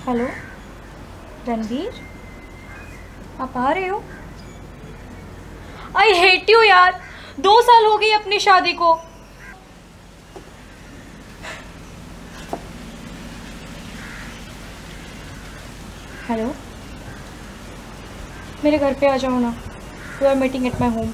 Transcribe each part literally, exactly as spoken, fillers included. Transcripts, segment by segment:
Hello Ranveer, आप आ रहे हो? आई हेट यू यार, दो साल हो गई अपनी शादी को। हेलो, मेरे घर पे आ जाओ ना। We are meeting at my home.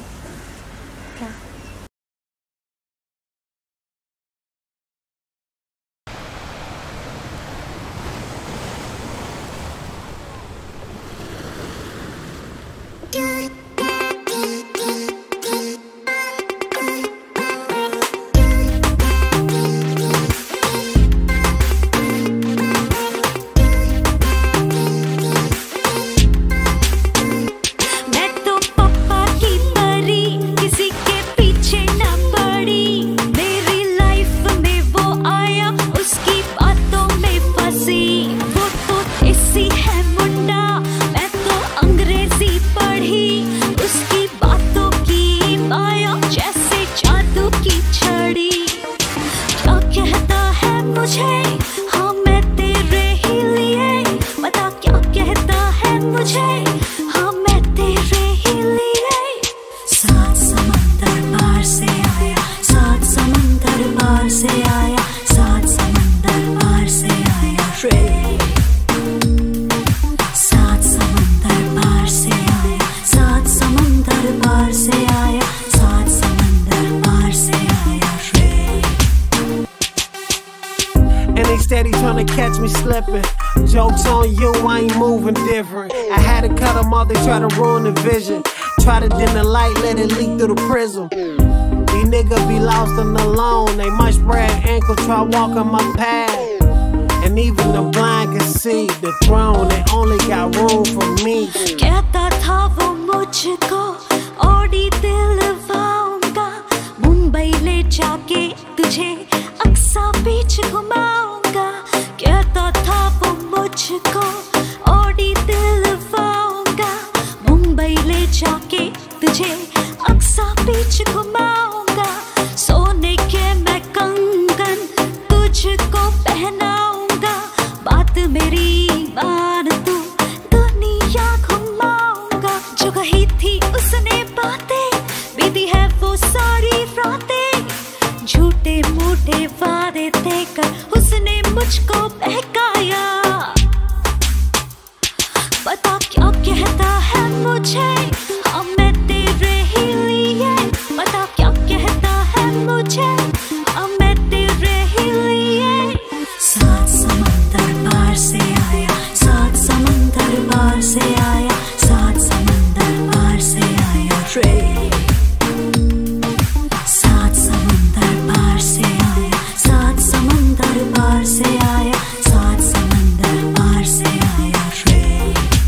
Steady trying to catch me slipping. Jokes on you, I ain't moving different. I had to cut them off, they try to ruin the vision. Try to dim the light, let it leak through the prism. These niggas be lost and alone. They might spread ankle, try walking my path. And even the blind can see the throne, they only got room for me. कहता था वो मुझको OD दिलवाऊंगा, Mumbai ले जाके तुझे अक्सा बीच घुमाऊंगा। कहता था वो मुझको ओडी दिलवाऊंगा, मुंबई ले जाके तुझे अक्सा बीच घुमाऊंगा। सोने के मैं कंगन तुझको पहनाऊंगा, बात मेरी मान तू दुनिया घुमाऊंगा। जो कही थी उसने बातें, बीती है वो सारी रातें। झूठे मूठे वादे देकर उसने मुझको बहकाया। पता क्या कहता है मुझे, हाँ मैं तेरे ही लिए। पता क्या कहता है मुझे, हाँ मैं तेरे ही लिए। सात समंदर पार से आया, सात समंदर पार से आया, सात समंदर पार से आया रे। सात समंदर पार से आया, सात समंदर पार से आया, सात समंदर पार से आया रे।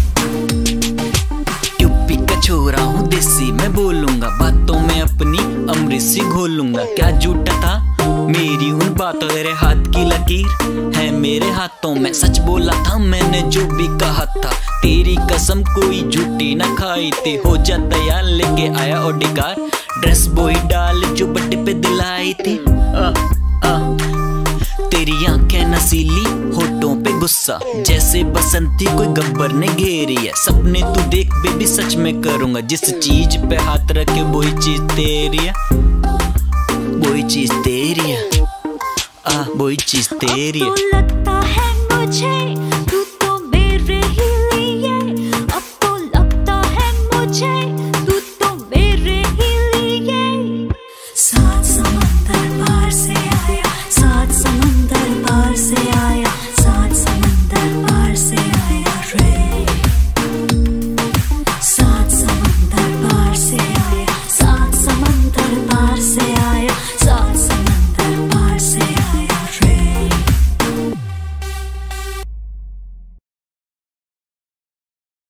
यूपी का छोरा हूँ देसी, मैं बोलूंगा बातों में अपनी अमृत घोलूंगा। क्या झूठा था मेरी उन बातों, तेरे हाथ की लकीर है मेरे हाथों में। सच बोला था मैंने जो भी कहा था, तेरी कसम कोई झूठी ना खाई थी। हो जा तैयार, लेके आया ओडिकार, ड्रेस वही डाल जो बड्डे पे दिलाई थी। आ, आ, तेरी आंखें नसीली, होठों पे गुस्सा, जैसे बसंती कोई गब्बर ने घेरी है। सपने तू देख बेबी सच में करूंगा, जिस चीज पे हाथ रखे वही चीज तेरी है, वही चीज तेरी है, आ वही चीज तेरी है। अब तो लगता है मुझे